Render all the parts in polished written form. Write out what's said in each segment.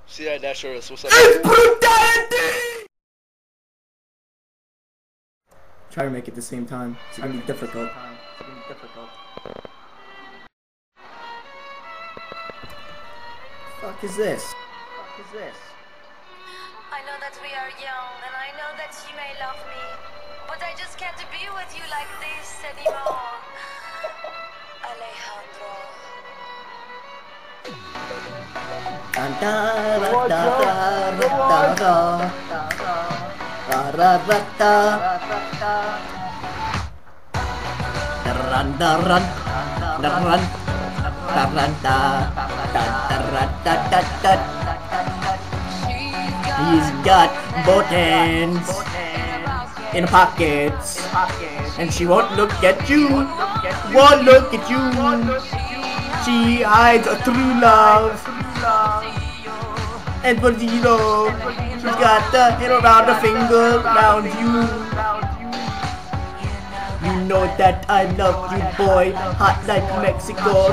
See that Dashaurus, what's up? Brutality! Try to make it the same time. It's gonna be difficult. Fuck is this? I know that we are young, and I know that you may love me, but I just can't be with you like this anymore. Alejandro. He's got both hands in pockets, and she won't look at you. Won't look at you. She hides a true love. And for zero, she's got the hair around her finger, around you. You know that I love you, boy, hot like Mexico.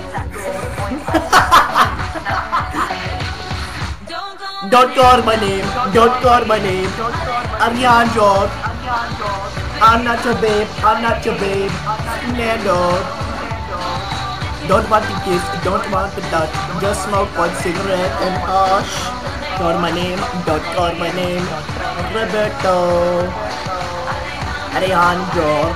Don't call my name, don't call my name. Alejandro. I'm not your babe, I'm not your babe. Nando. Don't want to kiss, don't want to touch. Just smoke one cigarette and hush. Call my name, don't call my name. Roberto. Alejandro.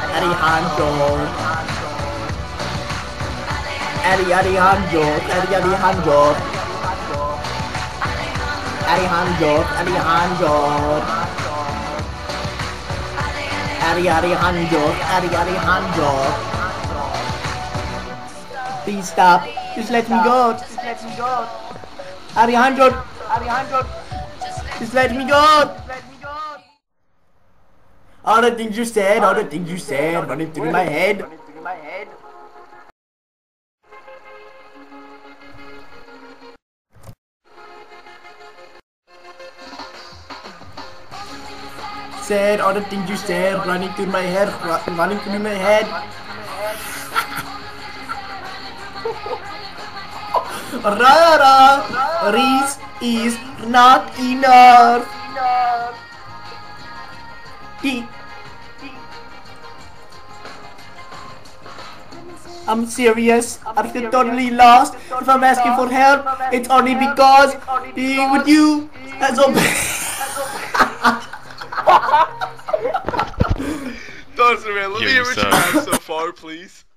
Please stop. Just let me go. Alejandro. Just let me go. All the things you said, running through my head. Said all the things you said, running through my head. Rara, Reese is not enough. I'm serious. I feel totally lost. If I'm asking for help, it's only because being with you has opened. Dawson, man, let me hear what you have so far, please.